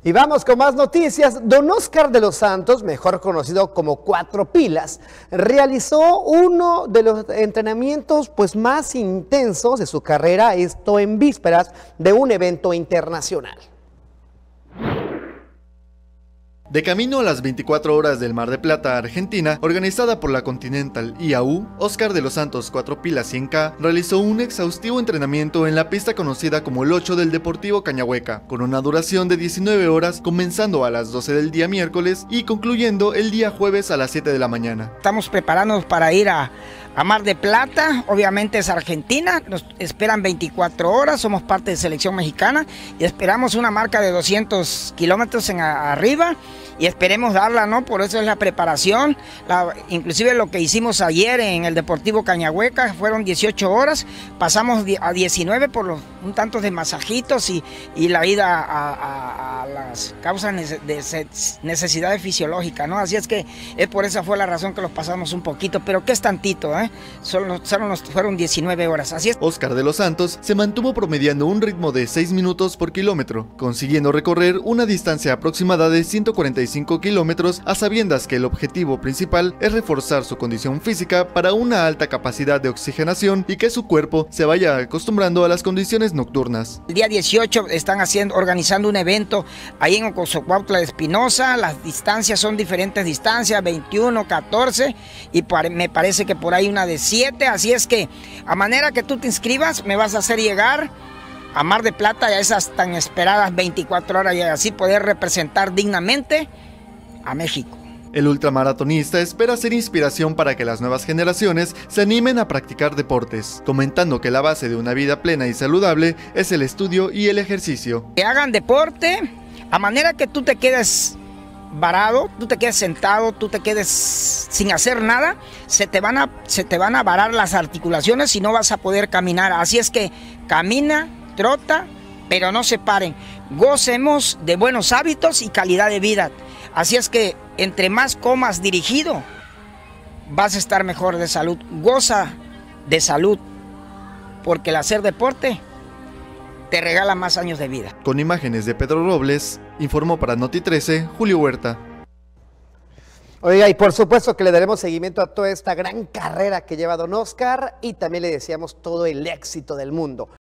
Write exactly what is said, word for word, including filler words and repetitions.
Y vamos con más noticias. Don Oscar de los Santos, mejor conocido como Cuatro Pilas, realizó uno de los entrenamientos pues, más intensos de su carrera, esto en vísperas de un evento internacional. De camino a las veinticuatro horas del Mar de Plata, Argentina, organizada por la Continental I A U, Oscar de los Santos Cuatro Pilas cien K realizó un exhaustivo entrenamiento en la pista conocida como el ocho del Deportivo Cañahueca, con una duración de diecinueve horas, comenzando a las doce del día miércoles y concluyendo el día jueves a las siete de la mañana. Estamos preparándonos para ir a, a Mar de Plata, obviamente es Argentina, nos esperan veinticuatro horas, somos parte de selección mexicana y esperamos una marca de doscientos kilómetros en a, arriba. Y esperemos darla, ¿no? Por eso es la preparación. La, inclusive lo que hicimos ayer en el Deportivo Cañahueca fueron dieciocho horas. Pasamos a diecinueve por los un tanto de masajitos y, y la ida a, a, a las causas de necesidades fisiológicas, ¿no? Así es que es por esa fue la razón que los pasamos un poquito. Pero ¿qué es tantito, eh? Solo, solo nos fueron diecinueve horas. Así es. Oscar de los Santos se mantuvo promediando un ritmo de seis minutos por kilómetro, consiguiendo recorrer una distancia aproximada de ciento cuarenta y cinco kilómetros, a sabiendas que el objetivo principal es reforzar su condición física para una alta capacidad de oxigenación y que su cuerpo se vaya acostumbrando a las condiciones nocturnas. El día dieciocho están haciendo, organizando un evento ahí en Ocosocuautla de Espinosa. Las distancias son diferentes distancias, veintiuno, catorce y me parece que por ahí una de siete, así es que a manera que tú te inscribas me vas a hacer llegar a Mar de Plata y a esas tan esperadas veinticuatro horas y así poder representar dignamente a México. El ultramaratonista espera ser inspiración para que las nuevas generaciones se animen a practicar deportes, comentando que la base de una vida plena y saludable es el estudio y el ejercicio. Que hagan deporte, a manera que tú te quedes varado, tú te quedes sentado, tú te quedes sin hacer nada, se te van a, se te van a varar las articulaciones y no vas a poder caminar. Así es que camina, trota, pero no se paren. Gocemos de buenos hábitos y calidad de vida. Así es que entre más comas dirigido, vas a estar mejor de salud. Goza de salud, porque el hacer deporte te regala más años de vida. Con imágenes de Pedro Robles, informó para Noti trece, Julio Huerta. Oiga, y por supuesto que le daremos seguimiento a toda esta gran carrera que lleva don Oscar y también le deseamos todo el éxito del mundo.